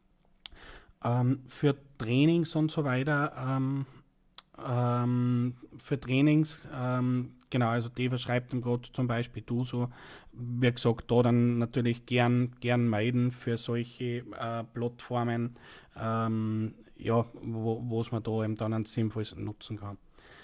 Ähm, für Trainings und so weiter, ähm, ähm, für Trainings, ähm, genau, also die verschreibt ihm gerade zum Beispiel du so, wie gesagt, da dann natürlich gern, gern meiden für solche äh, Plattformen, ähm, ja, wo es man da eben dann am sinnvollsten nutzen kann.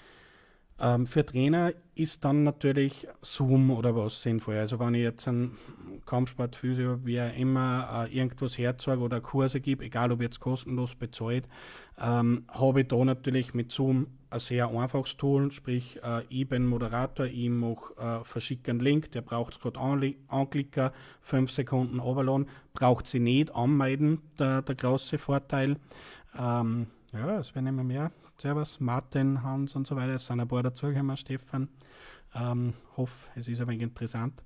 Ähm, für Trainer ist dann natürlich Zoom oder was sinnvoll. Also wenn ich jetzt einen Kampfsportphysio, wie auch immer, äh, irgendwas herzeige oder Kurse gebe, egal ob jetzt kostenlos bezahlt, ähm, habe ich da natürlich mit Zoom ein sehr einfaches Tool, sprich äh, ich bin Moderator, ich mache äh, verschicke einen Link, der braucht es gerade anklicken, fünf Sekunden runterladen, braucht sie nicht anmelden, der, der große Vorteil. Ähm, ja, es werden immer mehr. Servus, Martin, Hans und so weiter. Es sind ein paar dazugekommen, Stefan. Ähm, hoffe, es ist ein wenig interessant.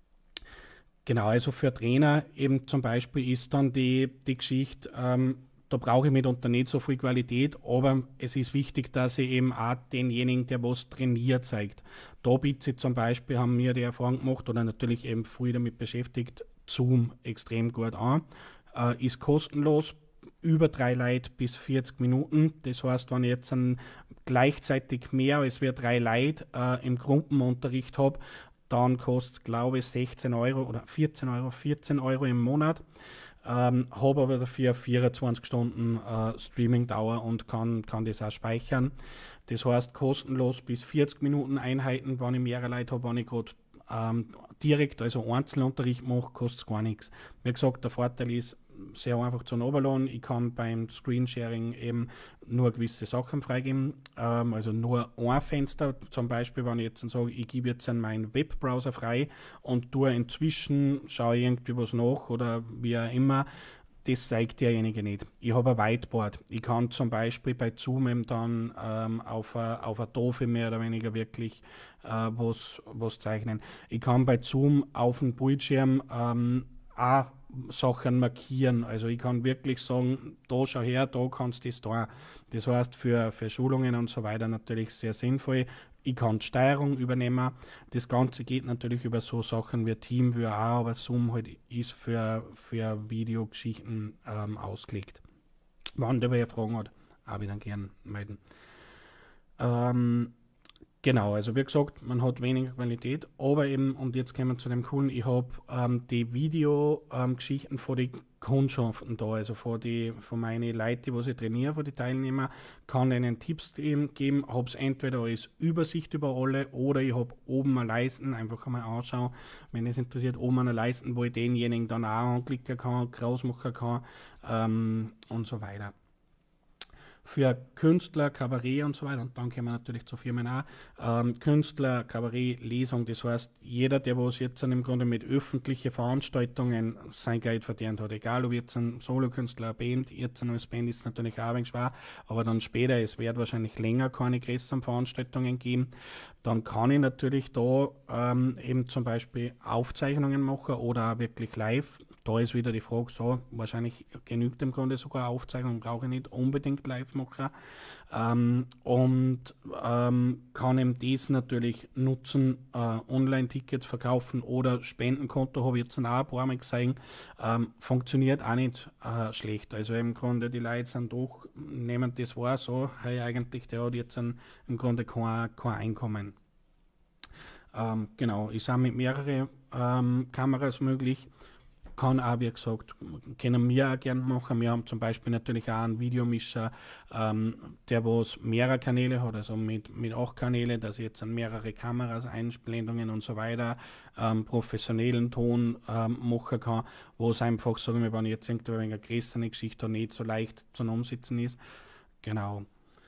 Genau, also für Trainer eben zum Beispiel ist dann die, die Geschichte, ähm, da brauche ich mitunter nicht so viel Qualität, aber es ist wichtig, dass ich eben auch denjenigen, der was trainiert, zeigt. Da bietet zum Beispiel, haben wir die Erfahrung gemacht oder natürlich eben früh damit beschäftigt, Zoom extrem gut an. Äh, ist kostenlos, über drei Leute bis vierzig Minuten. Das heißt, wenn ich jetzt einen gleichzeitig mehr als wir drei Leute äh, im Gruppenunterricht habe, dann kostet es, glaube ich, sechzehn Euro oder vierzehn Euro, vierzehn Euro im Monat. Ähm, habe aber dafür vierundzwanzig Stunden äh, Streaming-Dauer und kann, kann das auch speichern. Das heißt, kostenlos bis vierzig Minuten Einheiten, wenn ich mehrere Leute habe, wenn ich gerade ähm, direkt, also Einzelunterricht mache, kostet es gar nichts. Wie gesagt, der Vorteil ist, sehr einfach zu runterladen. Ich kann beim Screensharing eben nur gewisse Sachen freigeben, ähm, also nur ein Fenster. Zum Beispiel, wenn ich jetzt dann sage, ich gebe jetzt an meinen Webbrowser frei und tue inzwischen, schaue ich irgendwie was nach oder wie auch immer, das zeigt derjenige nicht. Ich habe ein Whiteboard. Ich kann zum Beispiel bei Zoom eben dann ähm, auf eine auf eine Tafel mehr oder weniger wirklich äh, was, was zeichnen. Ich kann bei Zoom auf dem Bildschirm ähm, auch Sachen markieren. Also ich kann wirklich sagen, da schau her, da kannst du das da. Das heißt für, für Schulungen und so weiter natürlich sehr sinnvoll. Ich kann die Steuerung übernehmen. Das Ganze geht natürlich über so Sachen wie TeamViewer auch, aber Zoom halt ist für, für Videogeschichten ähm, ausgelegt. Wenn der wer Fragen hat, auch wieder gerne melden. Ähm, Genau, also wie gesagt, man hat weniger Qualität, aber eben, und jetzt kommen wir zu dem Coolen, ich habe ähm, die Videogeschichten ähm, von den Kundschaften da, also von, die, von meinen Leuten, die was ich trainiere, von den Teilnehmern, kann ihnen Tipps geben, habe es entweder als Übersicht über alle oder ich habe oben eine Leisten, einfach einmal anschauen, wenn es interessiert, oben eine Leisten, wo ich denjenigen dann auch anklicken kann, groß machen kann ähm, und so weiter. Für Künstler, Kabarett und so weiter, und dann kommen wir natürlich zu Firmen auch, ähm, Künstler, Kabarett, Lesung, das heißt, jeder, der was jetzt im Grunde mit öffentlichen Veranstaltungen sein Geld verdient hat, egal ob jetzt ein Solokünstler, eine Band, jetzt als Band ist natürlich auch ein wenig schwer, aber dann später, es wird wahrscheinlich länger keine größeren Veranstaltungen geben, dann kann ich natürlich da ähm, eben zum Beispiel Aufzeichnungen machen oder auch wirklich live. da ist wieder die Frage so, wahrscheinlich genügt im Grunde sogar Aufzeichnung, brauche ich nicht unbedingt Live-Macher. Ähm, und ähm, kann eben das natürlich nutzen, äh, Online-Tickets verkaufen oder Spendenkonto, habe ich jetzt auch ein paar Mal gesehen, ähm, funktioniert auch nicht äh, schlecht. Also im Grunde die Leute sind doch, nehmen das wahr so, hey, eigentlich der hat jetzt ein, im Grunde kein, kein Einkommen. Ähm, genau, ist auch mit mehreren ähm, Kameras möglich. Kann auch, wie gesagt, können wir auch gerne machen. Wir haben zum Beispiel natürlich auch einen Videomischer, ähm, der was mehrere Kanäle hat, also mit, mit acht Kanäle, dass ich jetzt an mehrere Kameras, Einblendungen und so weiter, ähm, professionellen Ton ähm, machen kann, wo es einfach, sagen wir, wenn ich jetzt irgendwie eine größere Geschichte nicht so leicht zum Umsetzen ist. Genau.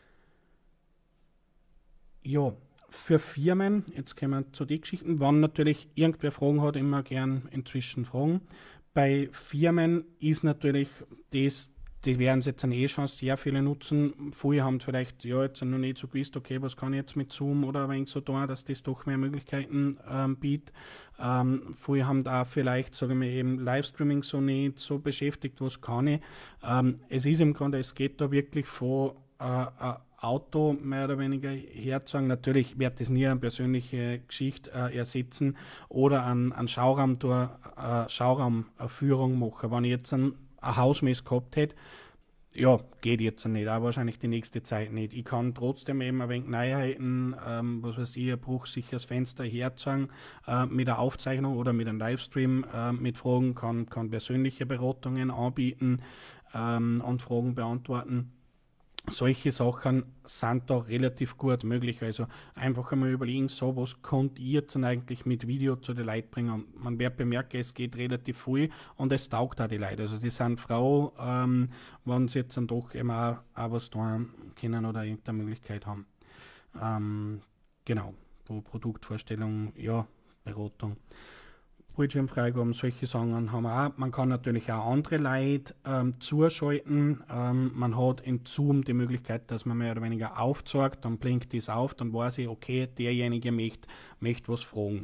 Ja, für Firmen, jetzt kommen wir zu den Geschichten, wenn natürlich irgendwer Fragen hat, immer gern inzwischen fragen. Bei Firmen ist natürlich das, die werden es jetzt dann eh schon sehr viele nutzen. Viele haben vielleicht ja jetzt noch nicht so gewusst, okay, was kann ich jetzt mit Zoom oder ein wenig so da, dass das doch mehr Möglichkeiten ähm, bietet. Ähm, viele haben da vielleicht, sagen wir eben, Livestreaming so nicht so beschäftigt, was kann ich. Ähm, es ist im Grunde, es geht da wirklich von äh, äh, Auto mehr oder weniger herzogen. Natürlich wird das nie eine persönliche Geschichte äh, ersetzen oder an, an Schauraum durch äh, Schauraumführung machen. Wenn ich jetzt ein, ein Hausmess gehabt hätte, ja, geht jetzt nicht, auch wahrscheinlich die nächste Zeit nicht. Ich kann trotzdem eben ein wenig Neuheiten, ähm, was weiß ich, ein bruchsicheres Fenster herzeigen äh, mit der Aufzeichnung oder mit einem Livestream äh, mit Fragen, kann, kann persönliche Beratungen anbieten ähm, und Fragen beantworten. Solche Sachen sind da relativ gut möglich. Also einfach einmal überlegen, so was könnt ihr jetzt eigentlich mit Video zu den Leuten bringen. Man wird bemerken, es geht relativ viel und es taugt auch die Leute. Also die sind froh, ähm, wenn sie jetzt dann doch eben auch, auch was tun können oder irgendeine Möglichkeit haben. Ähm, genau, Produktvorstellung, ja, Beratung. Bildschirmfreigaben, solche Sachen haben wir auch. Man kann natürlich auch andere Leute ähm, zuschalten. Ähm, man hat in Zoom die Möglichkeit, dass man mehr oder weniger aufzeigt, dann blinkt das auf, dann weiß ich, okay, derjenige möchte, möchte was fragen.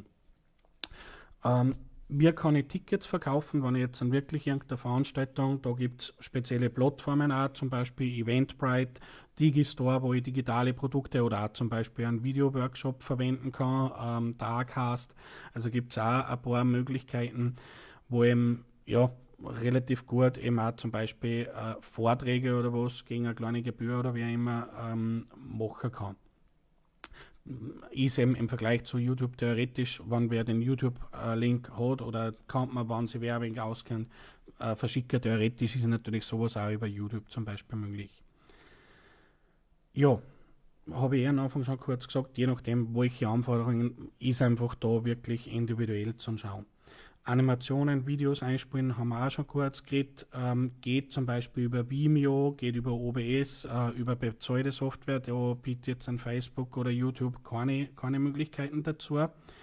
Ähm, Wie kann ich Tickets verkaufen, wenn ich jetzt an wirklich irgendeine Veranstaltung, da gibt es spezielle Plattformen auch, zum Beispiel Eventbrite, Digistore, wo ich digitale Produkte oder auch zum Beispiel einen Video-Workshop verwenden kann, ähm, Darkcast, also gibt es auch ein paar Möglichkeiten, wo eben, ja, relativ gut eben auch zum Beispiel äh, Vorträge oder was gegen eine kleine Gebühr oder wie auch immer ähm, machen kann. Ist eben im Vergleich zu YouTube theoretisch, wenn wer den YouTube-Link hat oder kann man, wenn sie Werbung auskennt, äh, verschicken, theoretisch ist natürlich sowas auch über YouTube zum Beispiel möglich. Ja, habe ich eh am Anfang schon kurz gesagt, je nachdem, welche Anforderungen, ist einfach da wirklich individuell zum Schauen. Animationen, Videos einspielen, haben wir auch schon kurz geredet, ähm, geht zum Beispiel über Vimeo, geht über O B S, äh, über bezahlte Software, da bietet jetzt an Facebook oder YouTube keine, keine Möglichkeiten dazu.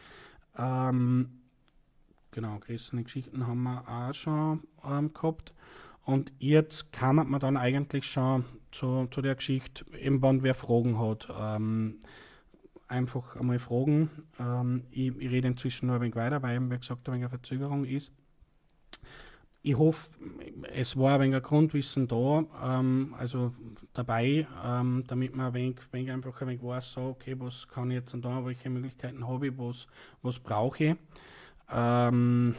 Ähm, genau, größere Geschichten haben wir auch schon ähm, gehabt. Und jetzt kann man dann eigentlich schon zu, zu der Geschichte, eben wenn wer Fragen hat, ähm, einfach einmal fragen. Ähm, ich, ich rede inzwischen nur ein wenig weiter, weil, wie gesagt, ein wenig eine Verzögerung ist. Ich hoffe, es war ein wenig ein Grundwissen da, ähm, also dabei, ähm, damit man ein wenig, wenig einfach ein wenig weiß, so, okay, was kann ich jetzt da, welche Möglichkeiten habe ich, was, was brauche ich. Ähm,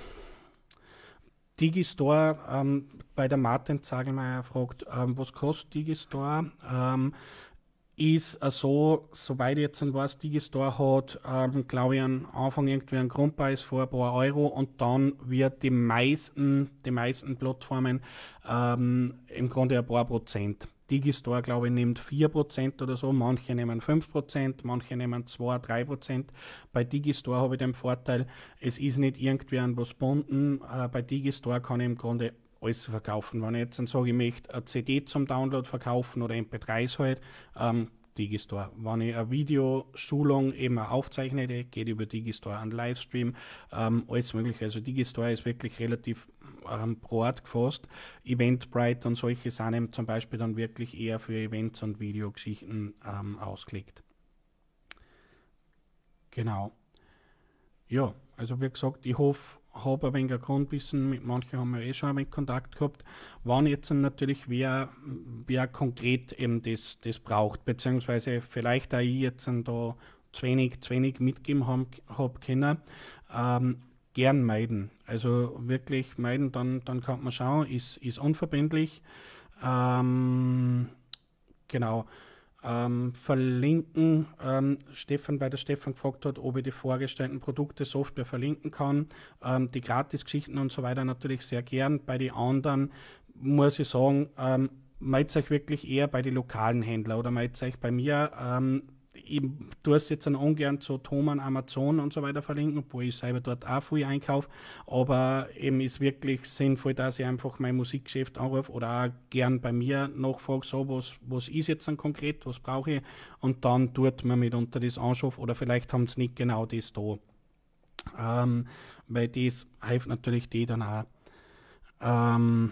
Digistore, ähm, bei der Martin Zagelmeier fragt, ähm, was kostet Digistore? Ähm, ist äh, so, soweit ich jetzt weiß, Digistore hat, ähm, glaube ich, am Anfang irgendwie einen Grundpreis vor ein paar Euro und dann wird die meisten, die meisten Plattformen ähm, im Grunde ein paar Prozent. Digistore, glaube ich, nimmt vier Prozent oder so, manche nehmen fünf Prozent, manche nehmen zwei, drei Prozent. Bei Digistore habe ich den Vorteil, es ist nicht irgendwie an was gebunden. Äh, bei Digistore kann ich im Grunde alles verkaufen. Wenn ich jetzt dann sage, ich möchte eine C D zum Download verkaufen oder M P dreis halt, ähm, Digistore. Wenn ich eine Videoschulung eben auch aufzeichne, geht über Digistore, an Livestream, ähm, alles mögliche. Also Digistore ist wirklich relativ ähm, breit gefasst. Eventbrite und solche sind eben zum Beispiel dann wirklich eher für Events und Videogeschichten ähm, ausgelegt. Genau. Ja, also wie gesagt, ich hoffe, habe ein wenig ein Grundwissen, mit manchen haben wir eh schon ein wenig Kontakt gehabt, wann jetzt natürlich wer, wer konkret eben das, das braucht, beziehungsweise vielleicht auch ich jetzt da zu wenig, zu wenig mitgeben habe hab können, ähm, gern meiden. Also wirklich meiden, dann, dann kann man schauen, ist, ist unverbindlich. Ähm, genau. Ähm, verlinken, ähm, Stefan, weil der Stefan gefragt hat, ob ich die vorgestellten Produkte, Software verlinken kann. Ähm, die Gratisgeschichten und so weiter natürlich sehr gern. Bei den anderen muss ich sagen, ähm, meldet euch wirklich eher bei den lokalen Händlern oder meldet euch bei mir. Ähm, ich tue es jetzt dann ungern zu Thomann, Amazon und so weiter verlinken, obwohl ich selber dort auch viel einkaufe, aber eben ist wirklich sinnvoll, dass ich einfach mein Musikgeschäft anrufe oder auch gern bei mir nachfrage, so, was, was ist jetzt dann konkret, was brauche ich, und dann tut man mitunter das anschauen oder vielleicht haben sie nicht genau das da. Ähm, weil das hilft natürlich die dann auch. Ähm,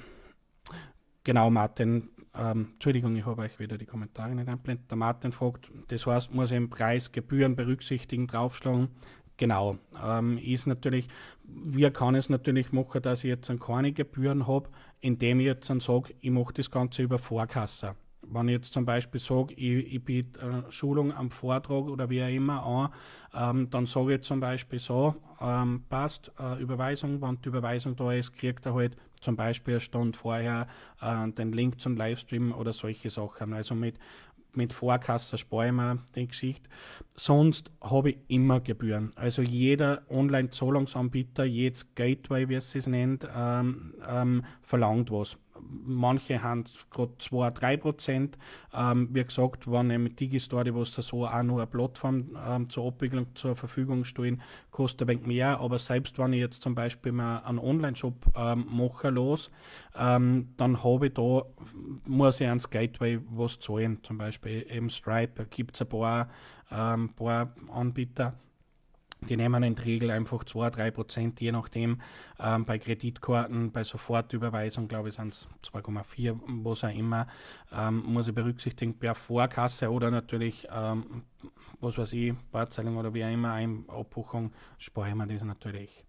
genau, Martin, ähm, Entschuldigung, ich habe euch wieder die Kommentare nicht einblendet. Der Martin fragt, das heißt, muss ich im Preis Gebühren berücksichtigen, draufschlagen? Genau, ähm, ist natürlich, wie kann es natürlich machen, dass ich jetzt keine Gebühren habe, indem ich jetzt dann sage, ich mache das Ganze über Vorkasse. Wenn ich jetzt zum Beispiel sage, ich, ich biete äh, Schulung am Vortrag oder wie auch immer an, ähm, dann sage ich zum Beispiel so, ähm, passt, äh, Überweisung, wenn die Überweisung da ist, kriegt er halt zum Beispiel eine Stunde vorher äh, den Link zum Livestream oder solche Sachen. Also mit, mit Vorkasse spare ich mir die Geschichte. Sonst habe ich immer Gebühren. Also jeder Online-Zahlungsanbieter, jedes Gateway, wie es es nennt, ähm, ähm, verlangt was. Manche haben gerade zwei, drei Prozent. Ähm, wie gesagt, wenn ich mit Digistore, was da so auch nur eine Plattform ähm, zur Abwicklung zur Verfügung stehen, kostet ein wenig mehr. Aber selbst wenn ich jetzt zum Beispiel mal einen Online-Shop ähm, mache los, ähm, dann habe ich da, muss ich ans Gateway was zahlen. Zum Beispiel eben Stripe, da gibt es ein paar, ähm, paar Anbieter. Die nehmen in der Regel einfach zwei bis drei Prozent, je nachdem. Ähm, bei Kreditkarten, bei Sofortüberweisung, glaube ich, sind es zwei Komma vier, was auch immer, ähm, muss ich berücksichtigen, per Vorkasse oder natürlich, ähm, was weiß ich, Barzahlung oder wie auch immer, eine Abbuchung, spare ich mir das natürlich.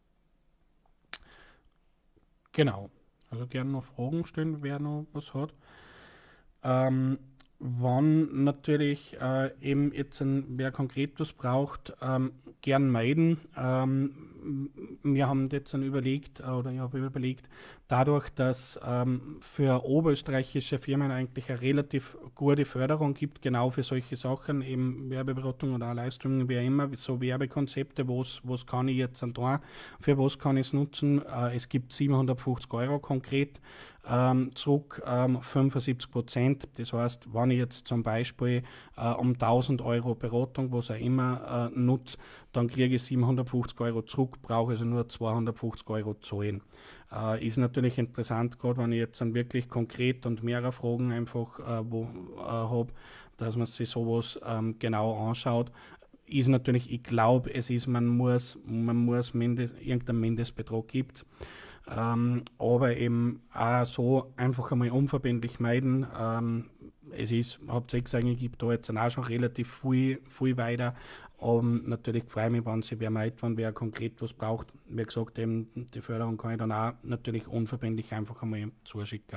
Genau. Also gerne noch Fragen stellen, wer noch was hat. Ähm, wann natürlich äh, eben jetzt ein, wer konkret was braucht, ähm, gern meiden. Ähm, wir haben jetzt dann überlegt, oder ich habe überlegt, dadurch, dass ähm, für oberösterreichische Firmen eigentlich eine relativ gute Förderung gibt, genau für solche Sachen, eben Werbeberatung oder auch Livestreaming, wie auch immer, so Werbekonzepte, was, was kann ich jetzt da, für was kann ich es nutzen. Äh, es gibt siebenhundertfünfzig Euro konkret. Ähm, zurück ähm, fünfundsiebzig Prozent. Das heißt, wenn ich jetzt zum Beispiel äh, um tausend Euro Beratung, was auch immer, äh, nutze, dann kriege ich siebenhundertfünfzig Euro zurück, brauche also nur zweihundertfünfzig Euro zahlen. Äh, ist natürlich interessant, gerade wenn ich jetzt dann wirklich konkret und mehrere Fragen einfach äh, wo, äh, habe, dass man sich sowas ähm, genau anschaut. Ist natürlich, ich glaube, es ist, man muss, man muss mindest, irgendeinen Mindestbetrag gibt. Ähm, aber eben auch so einfach einmal unverbindlich meiden. Ähm, es ist, habt ihr gesagt, ich gebe da jetzt auch schon relativ viel, viel weiter. Um, natürlich freue ich mich, wenn sich wer meldet, wenn wer konkret was braucht. Wie gesagt, eben die Förderung kann ich dann auch natürlich unverbindlich einfach einmal zuschicken.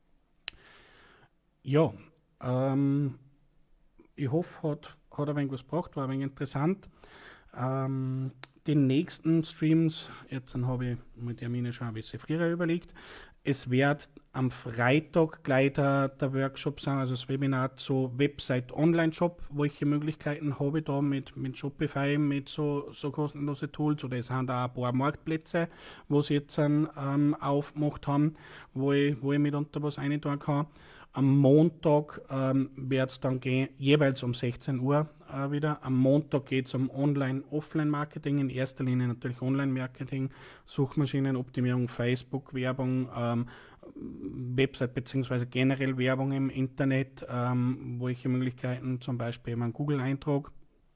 Ja, ähm, ich hoffe, hat, hat ein wenig was gebracht, war ein wenig interessant. Ähm, die nächsten Streams, jetzt habe ich mit Termine schon ein bisschen früher überlegt. Es wird am Freitag gleich der, der Workshop sein, also das Webinar zu Website Online-Shop, welche Möglichkeiten habe ich da mit, mit Shopify, mit so, so kostenlose Tools, oder es sind auch ein paar Marktplätze, wo sie jetzt ähm, aufgemacht haben, wo ich, wo ich mitunter was reintun kann. Am Montag ähm, wird es dann gehen, jeweils um sechzehn Uhr äh, wieder. Am Montag geht es um Online-Offline-Marketing, in erster Linie natürlich Online-Marketing, Suchmaschinenoptimierung, Facebook-Werbung, ähm, Website bzw. generell Werbung im Internet, ähm, welche Möglichkeiten, zum Beispiel einen Google-Eintrag.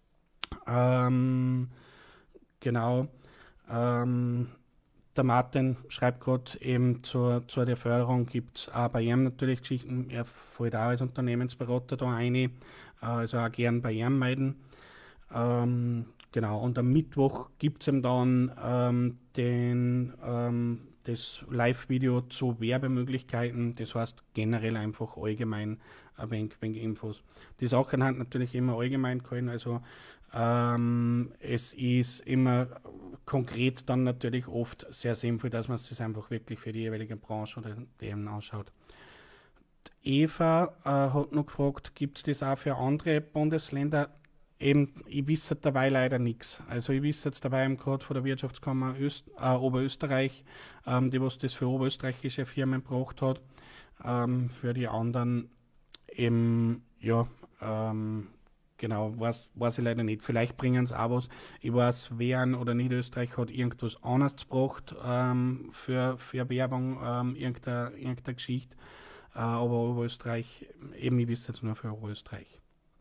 Ähm, genau. Ähm, Der Martin schreibt gerade eben zur, zur der Förderung, gibt es auch bei ihm natürlich Geschichten, er fällt auch als Unternehmensberater da rein, also auch gern bei ihm melden. Ähm, genau, und am Mittwoch gibt es dann ähm, den, ähm, das Live-Video zu Werbemöglichkeiten, das heißt generell einfach allgemein ein wenig, wenig Infos. Die Sachen sind natürlich immer allgemein gehalten, also ähm, es ist immer konkret dann natürlich oft sehr sinnvoll, dass man es sich einfach wirklich für die jeweilige Branche oder Themen anschaut. Eva äh, hat noch gefragt, gibt es das auch für andere Bundesländer? Eben, ich wisse dabei leider nichts. Also ich wisse jetzt dabei gerade von der Wirtschaftskammer Öst, äh, Oberösterreich, ähm, die was das für oberösterreichische Firmen gebracht hat. Ähm, für die anderen eben, ja, ähm, genau, weiß, weiß ich leider nicht. Vielleicht bringen sie auch was. Ich weiß, wer oder Niederösterreich hat irgendwas anderes gebracht ähm, für, für Werbung, ähm, irgendeine, irgendeine Geschichte. Äh, aber Oberösterreich, eben, ich wisse jetzt nur für Oberösterreich.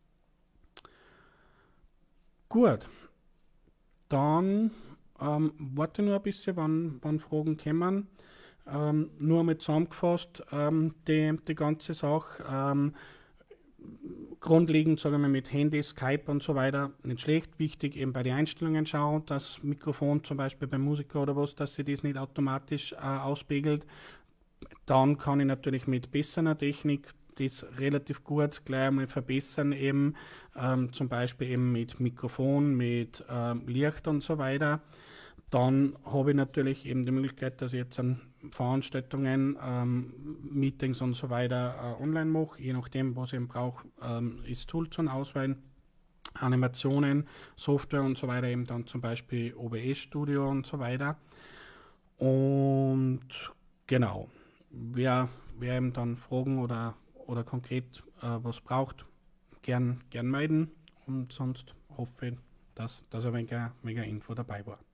Gut, dann ähm, warte nur ein bisschen, wann, wann Fragen kommen. Ähm, nur einmal zusammengefasst, ähm, die, die ganze Sache. Ähm, grundlegend, sagen wir mit Handy, Skype und so weiter, nicht schlecht. Wichtig eben bei den Einstellungen schauen, das Mikrofon zum Beispiel beim Musiker oder was, dass sie das nicht automatisch äh, auspegelt. Dann kann ich natürlich mit besserer Technik das relativ gut gleich einmal verbessern, eben ähm, zum Beispiel eben mit Mikrofon, mit ähm, Licht und so weiter. Dann habe ich natürlich eben die Möglichkeit, dass ich jetzt an Veranstaltungen, ähm, Meetings und so weiter äh, online mache, je nachdem, was ich eben brauche, ähm, ist Tool zum Auswählen. Animationen, Software und so weiter, eben dann zum Beispiel O B S Studio und so weiter. Und genau, wer, wer eben dann Fragen oder, oder konkret äh, was braucht, gern, gern melden. Und sonst hoffe ich, dass, dass ein wenig, wenig Info dabei war.